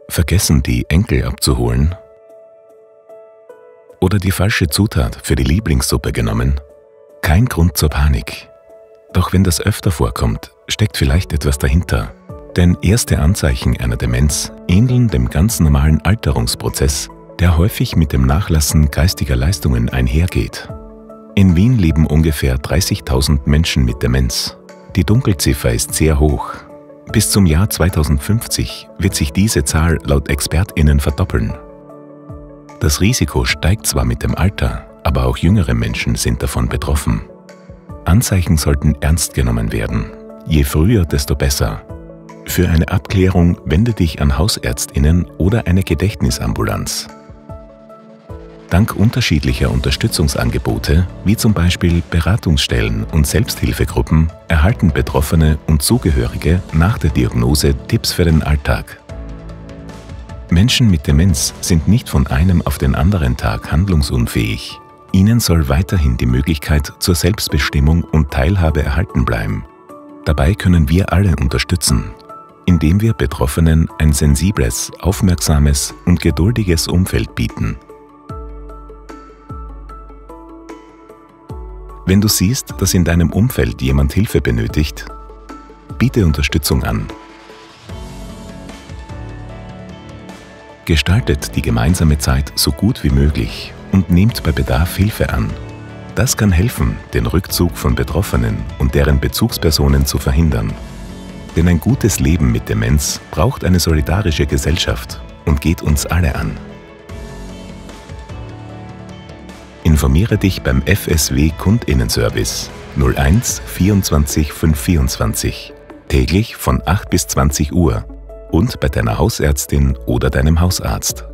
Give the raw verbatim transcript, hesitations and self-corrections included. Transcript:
Vergessen, die Enkel abzuholen? Oder die falsche Zutat für die Lieblingssuppe genommen? Kein Grund zur Panik. Doch wenn das öfter vorkommt, steckt vielleicht etwas dahinter. Denn erste Anzeichen einer Demenz ähneln dem ganz normalen Alterungsprozess, der häufig mit dem Nachlassen geistiger Leistungen einhergeht. In Wien leben ungefähr dreißigtausend Menschen mit Demenz. Die Dunkelziffer ist sehr hoch. Bis zum Jahr zweitausendfünfzig wird sich diese Zahl laut ExpertInnen verdoppeln. Das Risiko steigt zwar mit dem Alter, aber auch jüngere Menschen sind davon betroffen. Anzeichen sollten ernst genommen werden. Je früher, desto besser. Für eine Abklärung wende dich an HausärztInnen oder eine Gedächtnisambulanz. Dank unterschiedlicher Unterstützungsangebote, wie zum Beispiel Beratungsstellen und Selbsthilfegruppen, erhalten Betroffene und Zugehörige nach der Diagnose Tipps für den Alltag. Menschen mit Demenz sind nicht von einem auf den anderen Tag handlungsunfähig. Ihnen soll weiterhin die Möglichkeit zur Selbstbestimmung und Teilhabe erhalten bleiben. Dabei können wir alle unterstützen, indem wir Betroffenen ein sensibles, aufmerksames und geduldiges Umfeld bieten. Wenn du siehst, dass in deinem Umfeld jemand Hilfe benötigt, biete Unterstützung an. Gestaltet die gemeinsame Zeit so gut wie möglich und nehmt bei Bedarf Hilfe an. Das kann helfen, den Rückzug von Betroffenen und deren Bezugspersonen zu verhindern. Denn ein gutes Leben mit Demenz braucht eine solidarische Gesellschaft und geht uns alle an. Informiere dich beim F S W Kundinnenservice null eins vierundzwanzig fünf vierundzwanzig, täglich von acht bis zwanzig Uhr und bei deiner Hausärztin oder deinem Hausarzt.